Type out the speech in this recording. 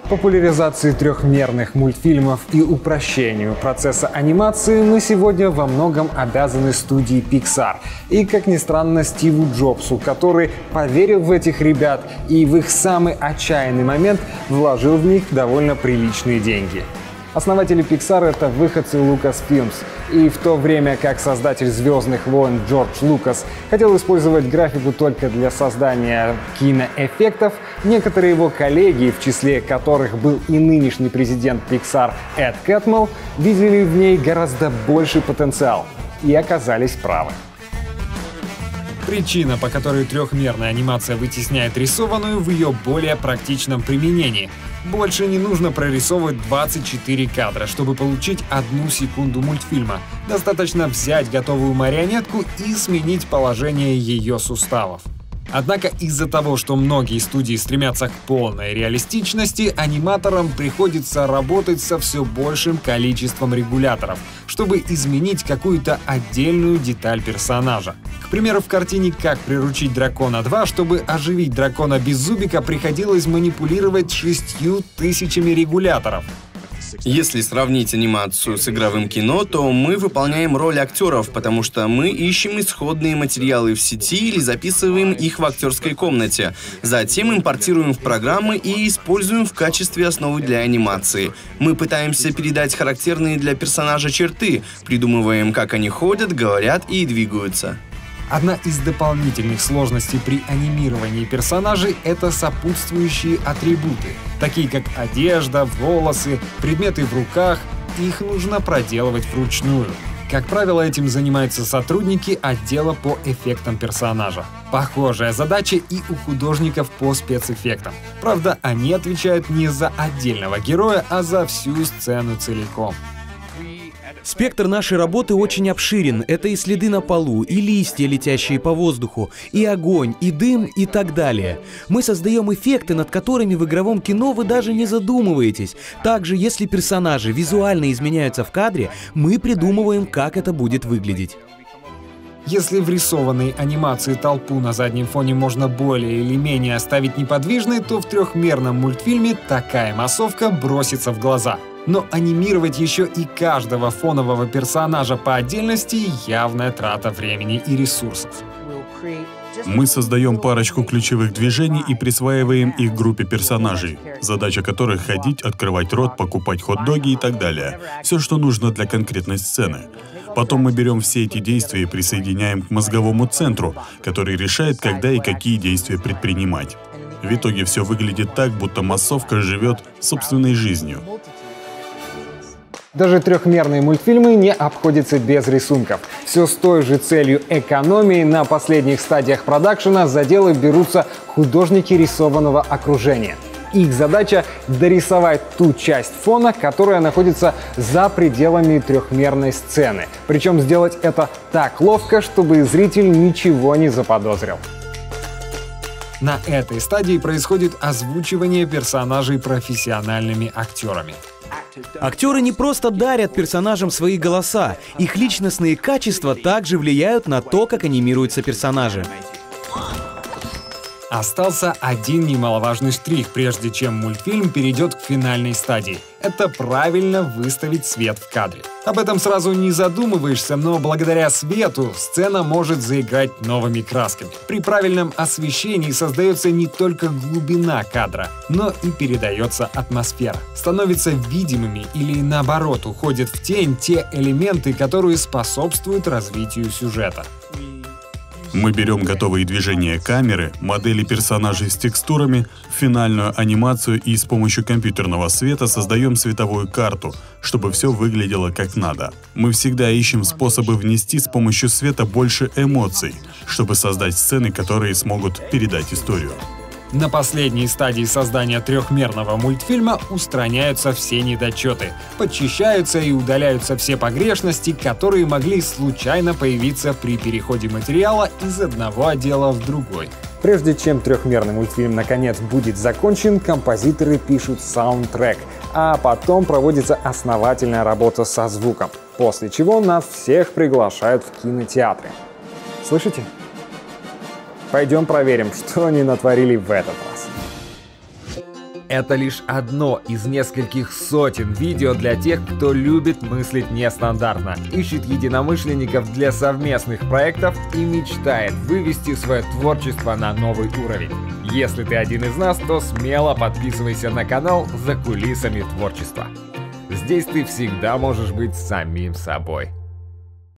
Популяризации трехмерных мультфильмов и упрощению процесса анимации мы сегодня во многом обязаны студии Pixar. И, как ни странно, Стиву Джобсу, который поверил в этих ребят и в их самый отчаянный момент вложил в них довольно приличные деньги. Основатели Pixar — это выходцы Lucasfilms, и в то время как создатель «Звездных войн» Джордж Лукас хотел использовать графику только для создания киноэффектов, некоторые его коллеги, в числе которых был и нынешний президент Pixar Эд Кэтмелл, видели в ней гораздо больший потенциал и оказались правы. Причина, по которой трехмерная анимация вытесняет рисованную, в ее более практичном применении. Больше не нужно прорисовывать 24 кадра, чтобы получить 1 секунду мультфильма. Достаточно взять готовую марионетку и сменить положение ее суставов. Однако из-за того, что многие студии стремятся к полной реалистичности, аниматорам приходится работать со все большим количеством регуляторов, чтобы изменить какую-то отдельную деталь персонажа. К примеру, в картине «Как приручить дракона 2», чтобы оживить дракона Беззубика, приходилось манипулировать 6000 регуляторов. Если сравнить анимацию с игровым кино, то мы выполняем роль актеров, потому что мы ищем исходные материалы в сети или записываем их в актерской комнате. Затем импортируем в программы и используем в качестве основы для анимации. Мы пытаемся передать характерные для персонажа черты, придумываем, как они ходят, говорят и двигаются. Одна из дополнительных сложностей при анимировании персонажей — это сопутствующие атрибуты, такие как одежда, волосы, предметы в руках. Их нужно проделывать вручную. Как правило, этим занимаются сотрудники отдела по эффектам персонажа. Похожая задача и у художников по спецэффектам. Правда, они отвечают не за отдельного героя, а за всю сцену целиком. Спектр нашей работы очень обширен. Это и следы на полу, и листья, летящие по воздуху, и огонь, и дым, и так далее. Мы создаем эффекты, над которыми в игровом кино вы даже не задумываетесь. Также, если персонажи визуально изменяются в кадре, мы придумываем, как это будет выглядеть. Если в рисованной анимации толпу на заднем фоне можно более или менее оставить неподвижной, то в трехмерном мультфильме такая массовка бросится в глаза. Но анимировать еще и каждого фонового персонажа по отдельности — явная трата времени и ресурсов. Мы создаем парочку ключевых движений и присваиваем их группе персонажей, задача которых — ходить, открывать рот, покупать хот-доги и так далее. Все, что нужно для конкретной сцены. Потом мы берем все эти действия и присоединяем к мозговому центру, который решает, когда и какие действия предпринимать. В итоге все выглядит так, будто массовка живет собственной жизнью. Даже трехмерные мультфильмы не обходятся без рисунков. Все с той же целью экономии на последних стадиях продакшена за дело берутся художники рисованного окружения. Их задача — дорисовать ту часть фона, которая находится за пределами трехмерной сцены. Причем сделать это так ловко, чтобы зритель ничего не заподозрил. На этой стадии происходит озвучивание персонажей профессиональными актерами. Актеры не просто дарят персонажам свои голоса, их личностные качества также влияют на то, как анимируются персонажи. Остался один немаловажный штрих, прежде чем мультфильм перейдет к финальной стадии. Это правильно выставить свет в кадре. Об этом сразу не задумываешься, но благодаря свету сцена может заиграть новыми красками. При правильном освещении создается не только глубина кадра, но и передается атмосфера. Становятся видимыми или, наоборот, уходят в тень те элементы, которые способствуют развитию сюжета. Мы берем готовые движения камеры, модели персонажей с текстурами, финальную анимацию и с помощью компьютерного света создаем световую карту, чтобы все выглядело как надо. Мы всегда ищем способы внести с помощью света больше эмоций, чтобы создать сцены, которые смогут передать историю. На последней стадии создания трехмерного мультфильма устраняются все недочеты, подчищаются и удаляются все погрешности, которые могли случайно появиться при переходе материала из одного отдела в другой. Прежде чем трехмерный мультфильм наконец будет закончен, композиторы пишут саундтрек, а потом проводится основательная работа со звуком, после чего нас всех приглашают в кинотеатры. Слышите? Пойдем проверим, что они натворили в этот раз. Это лишь одно из нескольких сотен видео для тех, кто любит мыслить нестандартно, ищет единомышленников для совместных проектов и мечтает вывести свое творчество на новый уровень. Если ты один из нас, то смело подписывайся на канал «За кулисами творчества». Здесь ты всегда можешь быть самим собой.